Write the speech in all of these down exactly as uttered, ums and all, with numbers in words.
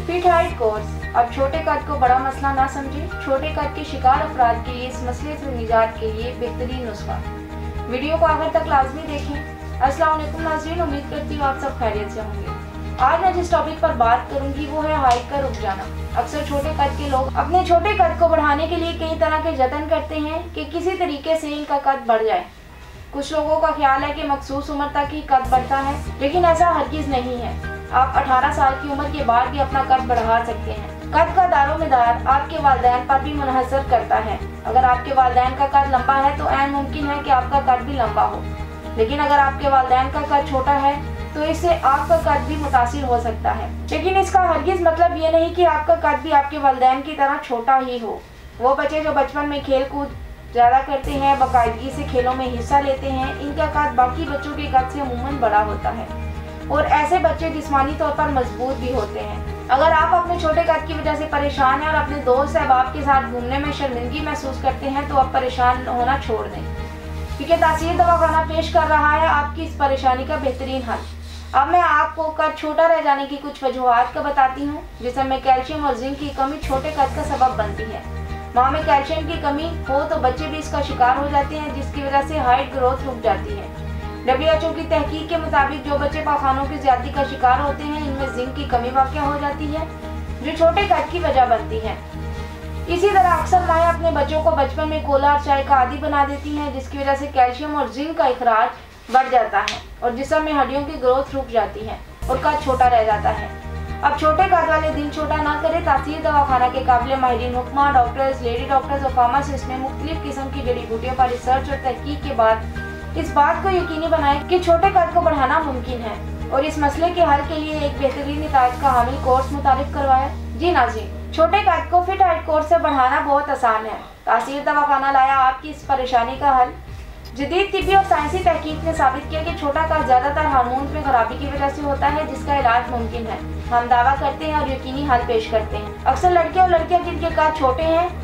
Feet height course. अब छोटे कद को बड़ा मसला ना समझें। छोटे कद के शिकार अफराद के लिए इस मसले से निजात के लिए बेहतरीन नुस्खा। वीडियो को आखिर तक लाजमी देखें। अस्सलाम वालेकुम नाज़रीन, उम्मीद करती हूँ आप सब खैरियत से होंगे। आज मैं जिस टॉपिक पर बात करूंगी वो है हाइट का रुक जाना। अक्सर छोटे कद के लोग अपने छोटे कद को बढ़ाने के लिए कई तरह के जतन करते हैं कि किसी तरीके से इनका कद बढ़ जाए। कुछ लोगों का ख्याल है कि मखसूस उम्र तक ही कद बढ़ता है, लेकिन ऐसा हरगिज नहीं है। आप अठारह साल की उम्र के बाद भी अपना कद बढ़ा सकते हैं। कद का दारोमदार आपके वालिदैन पर भी मुनहसर करता है। अगर आपके वालिदैन का कद लंबा है तो ऐन मुमकिन है कि आपका कद भी लंबा हो, लेकिन अगर आपके वालिदैन का कद छोटा है तो इससे आपका कद भी मुतासिर हो सकता है। लेकिन इसका हरगिज मतलब ये नहीं कि आपका कद भी आपके वालिदैन की तरह छोटा ही हो। वो बच्चे जो बचपन में खेल कूद ज़्यादा करते हैं, बाकायदगी से खेलों में हिस्सा लेते हैं, इनका कद बाकी बच्चों के कद से अमूमन बड़ा होता है और ऐसे बच्चे जिस्मानी तौर पर मजबूत भी होते हैं। अगर आप अपने छोटे कद की वजह से परेशान हैं और अपने दोस्त अहबाब के साथ घूमने में शर्मिंदगी महसूस करते हैं तो आप परेशान होना छोड़ दें, क्योंकि तासीर दवाखाना पेश कर रहा है आपकी इस परेशानी का बेहतरीन हल। अब मैं आपको कद छोटा रह जाने की कुछ वजूहात का बताती हूँ जिसमें कैल्शियम और जिंक की कमी छोटे कद का सबब बनती है। माँ में कैल्शियम की कमी हो तो बच्चे भी इसका शिकार हो जाते हैं, जिसकी वजह से हाइट ग्रोथ रुक जाती है। डब्ल्यू एच ओ की तहकीक के मुताबिक जो बच्चे पाखानों की ज्यादती का शिकार होते हैं, इनमें जिंक की कमी वाक़या हो जाती है, जो छोटे कद की वजह बनती है। इसी तरह अक्सर माएँ अपने बच्चों को बचपन में कोला और चाय का आदी बना देती हैं, जिसकी वजह से कैल्शियम और जिंक का इखराज बढ़ जाता है और जिस्म में हड्डियों की ग्रोथ रुक जाती है और कद छोटा रह जाता है। अब छोटे कद वाले दिल छोटा ना करें। तासीर दवाखाना के काबिल माहिरीन हुक्मा, डॉक्टर्स, लेडी डॉक्टर्स और फार्मासिस्ट ने मुख्तलिफ किस्म की जड़ी बूटियों पर रिसर्च और तहकीक के बाद इस बात को यकीनी बनाया कि छोटे कद को बढ़ाना मुमकिन है और इस मसले के हल के लिए एक बेहतरीन नताइज का हामिल कोर्स मुतारिफ करवाया। जी नाज़रीन, छोटे कद को फिट हाइट कोर्स से बढ़ाना बहुत आसान है। तासीर दवाखाना लाया आपकी इस परेशानी का हल। जदीद तिब्बी और साइंसी तहकीक ने साबित किया कि छोटा कद ज्यादातर हार्मोन्स में खराबी की वजह से होता है, जिसका इलाज मुमकिन है। हम दावा करते हैं और यकीनी हल पेश करते हैं। अक्सर लड़के और लड़कियां जिनके कद छोटे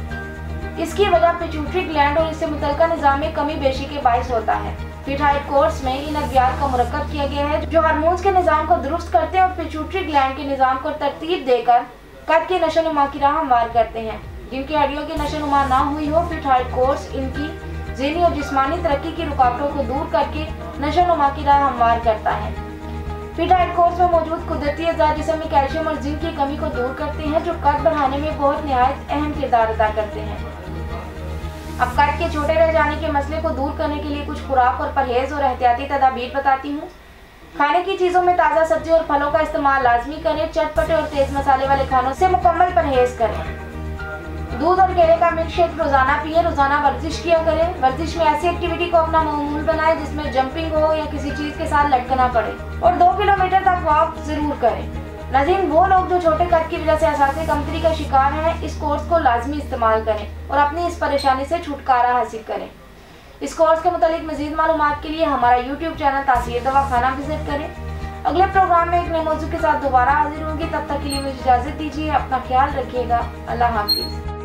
हैं, इसकी वजह पिट्यूटरी ग्लैंड और इससे मुतल्लिका निज़ाम में कमी बेशी के बाइस होता है। फिट हाइट कोर्स में इन अद्वियात का मुरक्कब किया गया है जो हार्मोन्स के निज़ाम को दुरुस्त करते हैं और पिट्यूटरी ग्लैंड के निज़ाम को तरतीब देकर कद की नशोनुमा की राह हमवार करते हैं। जिनकी हड्डियों की नशोनुमा ना हुई हो, फिट हाइट कोर्स इनकी ज़हनी और जिस्मानी तरक्की की रुकावटों को दूर करके नशोनुमा की राह हमवार करता है। फिट हाइट कोर्स में मौजूद कुदरती अज़ा जिस्म में कैल्शियम और जिंक की कमी को दूर करते हैं, जो कद बढ़ाने में बहुत निहायत अहम किरदार अदा करते हैं। अब कद के छोटे रह जाने के मसले को दूर करने के लिए कुछ खुराक और परहेज और एहतियाती तदाबीर बताती हूँ। खाने की चीज़ों में ताज़ा सब्जी और फलों का इस्तेमाल लाजमी करें। चटपटे और तेज मसाले वाले खानों से मुकम्मल परहेज करें। दूध और केले का मिल्क शेक रोजाना पिए। रोजाना वर्जिश किया करें। वर्जिश में ऐसी एक्टिविटी को अपना मामूल बनाएं जिसमें जंपिंग हो या किसी चीज के साथ लटकना पड़े और दो किलोमीटर तक वॉक जरूर करें। नाज़रीन, वो लोग जो छोटे कद की वजह से असासे कमतरी का शिकार हैं, इस कोर्स को लाजमी इस्तेमाल करें और अपनी इस परेशानी से छुटकारा हासिल करें। इस कोर्स के मुतालिक मजीद मालूमात के लिए हमारा यूट्यूब चैनल तासीर दवाखाना विजिट करें। अगले प्रोग्राम में एक नए मौजू के साथ दोबारा हाजिर होंगी। तब तक के लिए मुझे इजाज़त दीजिए। अपना ख्याल रखिएगा। अल्लाह हाफिज़।